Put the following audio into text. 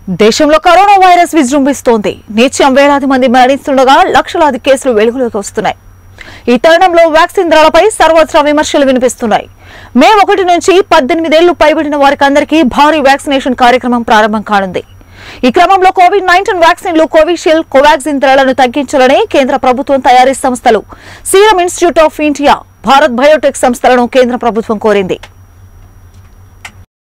దేశంలో corona virus విజృంభిస్తోంది. నిత్యం వేలాది మంది మరణిస్తుండగా లక్షలాది కేసులు వెలుగులోకి వస్తున్నాయి. ఈ తరుణంలో వ్యాక్సిన్ ధరలపై సర్వత్రా విమర్శలు వినిపిస్తున్నాయి. మే 1 నుంచి 18 ఏళ్లు పైబడిన వారికందరికీ భారీ వ్యాక్సినేషన్ కార్యక్రమం ప్రారంభం కానుంది. ఈ క్రమంలో కోవిడ్-19 వ్యాక్సిన్లు కోవిషీల్డ్, కోవాక్సిన్ ధరలను తగ్గించాలని కేంద్ర ప్రభుత్వం తయారీ సంస్థలు Serum Institute of India, Bharat Biotech సంస్థలను కేంద్ర ప్రభుత్వం కోరింది.